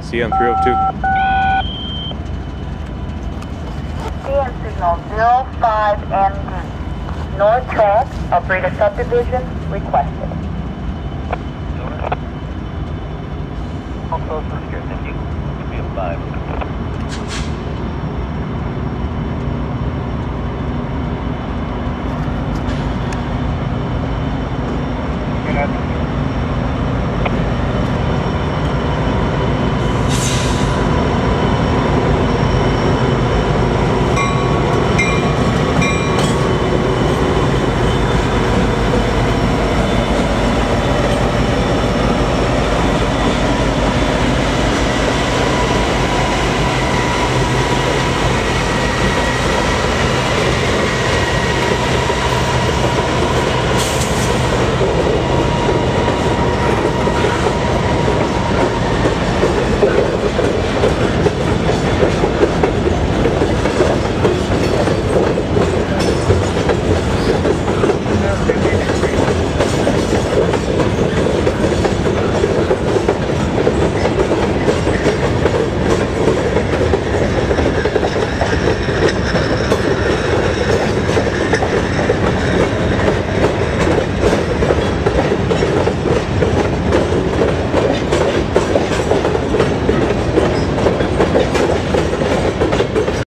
See you on 302. CN signal 05ND. North track, Alberta subdivision requested. All close, here, thank you. 305.